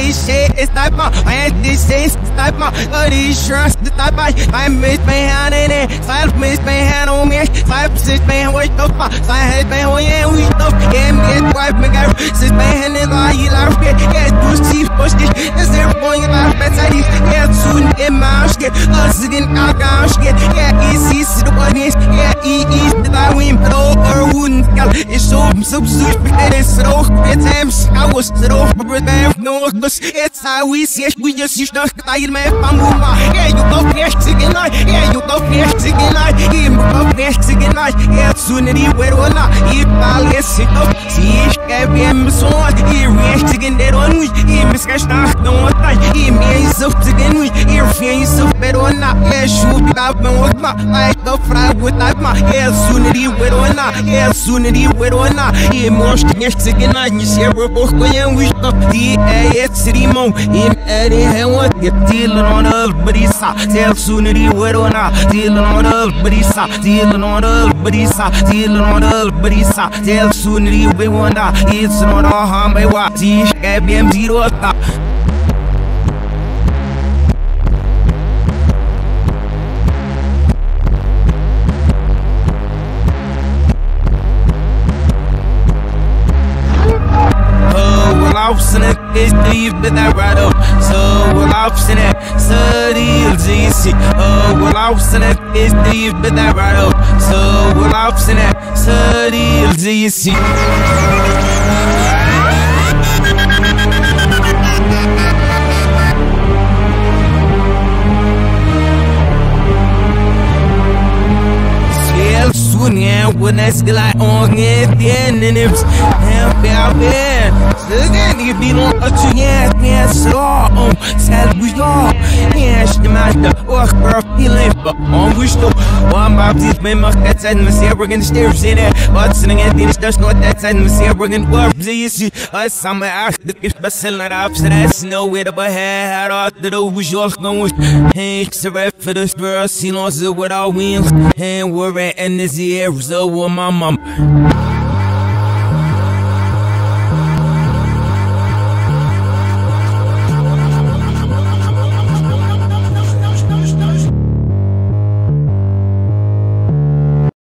this shit, it's not my, and this is not my, these shirts, it's not my, I miss my hand in it, I miss my hand on me, I miss my hand, wait up, I had my hand, yeah, we know, yeah, me, wife, me, girl, since my hand is all you love, yeah, do see, push it, is there going about better, yeah, soon, in my shit, us again, out, yeah, easy, the one is, yeah, easy, I win, but over wouldn't, it's so, it's so, it's I was so, but no, it's how we see it, we just used to, I my famuma, yeah, you go first again, yeah, you go first again, you go first again, yeah, soon as you were on, if I listen up, see, I am so, you react again, that on we, you miss cash, no, he means up again, we, you feel so better on, yeah, shoot up, no, I go fry with that, yeah, soon as you were on, yeah, soon as you were on, he most next again, you see, we're both going, we stop the city mo, in any hand, what you're dealing on us, but he's tell soon as you were on, dealing on us, but he's dealing on us, but he's dealing on us, but he's tell soon as you were on, it's not all harm by what, see, BM 0 stop. Option is leave with that right up. So we'll option it, study easy. We'll option it is leave with that right up. So we'll option it, study easy. Soon, yeah, when I still like on it, then and it's out there. Again, if you don't yeah, so tell we all, yeah, the master, or girl, feeling, but on wish to one of these members that's in the sea, we're gonna stairs in it, but sitting at the stairs, not that's in the sea, we're gonna work, you see, us summer after the special night after that's nowhere to buy head out the door was yours going, hey, it's a rep for the girl, she knows it without wheels, and we're at in this year, so my mom.